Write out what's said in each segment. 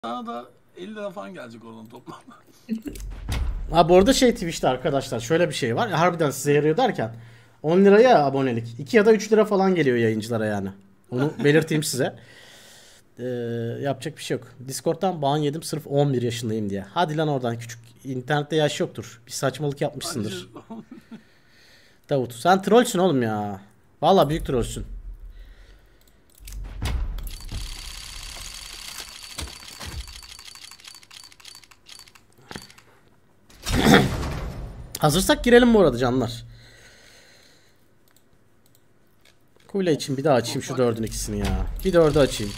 Sana da 50 lira falan gelecek oradan toplam. Ha bu arada Twitch'te arkadaşlar şöyle bir şey var. Harbiden size yarıyor derken 10 liraya abonelik. 2 ya da 3 lira falan geliyor yayıncılara yani. Onu belirteyim size. Yapacak bir şey yok. Discord'dan ban yedim sırf 11 yaşındayım diye. Hadi lan oradan, küçük internette yaş yoktur. Bir saçmalık yapmışsındır. Davut sen trollsün oğlum ya. Vallahi büyük trollsün. Hazırsak girelim bu arada canlar. Kule için bir daha açayım şu 4'ün ikisini ya. Bir 4'ü açayım.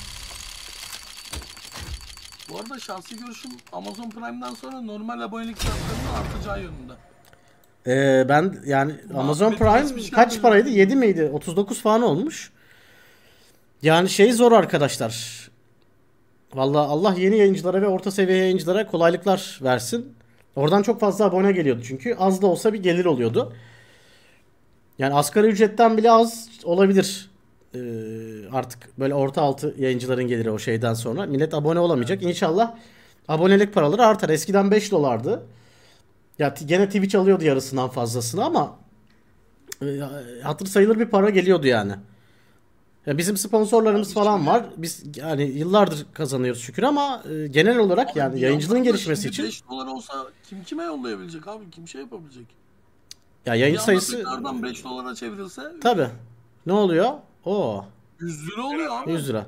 Bu arada şahsi görüşüm Amazon Prime'dan sonra normal abonelik fiyatlarının artacağı yönünde. Ben yani Amazon Prime kaç paraydı? 7 miydi? 39 falan olmuş. Yani zor arkadaşlar. Vallahi Allah yeni yayıncılara ve orta seviye yayıncılara kolaylıklar versin. Oradan çok fazla abone geliyordu çünkü. Az da olsa bir gelir oluyordu. Yani asgari ücretten bile az olabilir. Artık böyle orta altı yayıncıların geliri o şeyden sonra. Millet abone olamayacak. İnşallah abonelik paraları artar. Eskiden 5 dolardı. Ya gene Twitch alıyordu yarısından fazlasını ama hatır sayılır bir para geliyordu yani. Ya bizim sponsorlarımız falan var. Biz yani yıllardır kazanıyoruz şükür ama genel olarak abi yani yayıncılığın gelişmesi için 5 dolar olsa kim kime yollayabilecek abi? Kim şey yapabilecek? ya yayıncı bir sayısı tekrardan 5 dolara çevrilse tabi. Ne oluyor? 100 lira oluyor abi. 100 lira.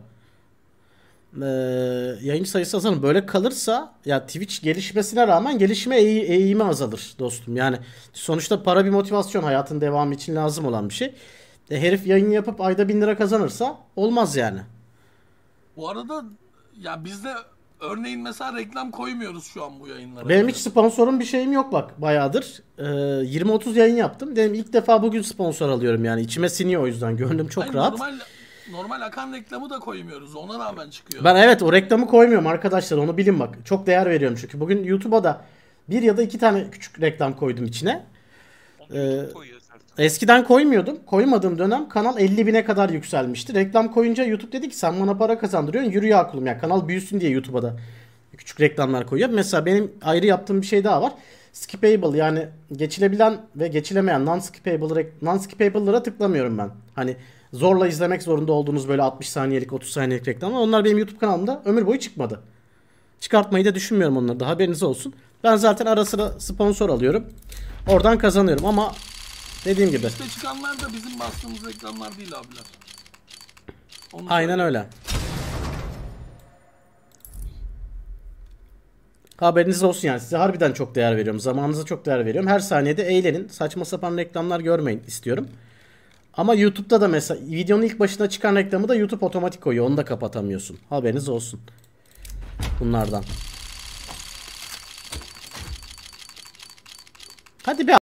Yayıncı sayısı azalır. Böyle kalırsa ya Twitch gelişmesine rağmen gelişme eğimi azalır dostum. Yani sonuçta para bir motivasyon, hayatın devamı için lazım olan bir şey. Herif yayın yapıp ayda 1000 lira kazanırsa olmaz yani. Bu arada ya biz de örneğin mesela reklam koymuyoruz şu an bu yayınlara. Benim hiç sponsorum bir şeyim yok bak bayağıdır. 20-30 yayın yaptım. Dedim ilk defa bugün sponsor alıyorum yani. İçime siniyor o yüzden. Gönlüm çok Hayır, rahat. Normal akan reklamı da koymuyoruz. Ona rağmen çıkıyor. Ben evet o reklamı koymuyorum arkadaşlar. Onu bilin bak. Çok değer veriyorum çünkü. Bugün YouTube'a da bir ya da iki tane küçük reklam koydum içine. Eskiden koymuyordum. Koymadığım dönem kanal 50.000'e kadar yükselmişti. Reklam koyunca YouTube dedi ki sen bana para kazandırıyorsun. Yürü ya kulum ya. Kanal büyüsün diye YouTube'a da küçük reklamlar koyuyor. Mesela benim ayrı yaptığım bir şey daha var. Skippable, yani geçilebilen ve geçilemeyen non-skippable'lara tıklamıyorum ben. Hani zorla izlemek zorunda olduğunuz böyle 60 saniyelik 30 saniyelik reklamlar, onlar benim YouTube kanalımda ömür boyu çıkmadı. Çıkartmayı da düşünmüyorum onları da, haberiniz olsun. Ben zaten ara sıra sponsor alıyorum. Oradan kazanıyorum ama dediğim gibi. İşte çıkanlar da bizim bastığımız reklamlar değil abiler. Aynen öyle. Haberiniz olsun yani, size harbiden çok değer veriyorum. Zamanınıza çok değer veriyorum. Her saniyede eğlenin. Saçma sapan reklamlar görmeyin istiyorum. Ama YouTube'da da mesela videonun ilk başına çıkan reklamı da YouTube otomatik koyuyor. Onu da kapatamıyorsun. Haberiniz olsun. Bunlardan. Hadi be.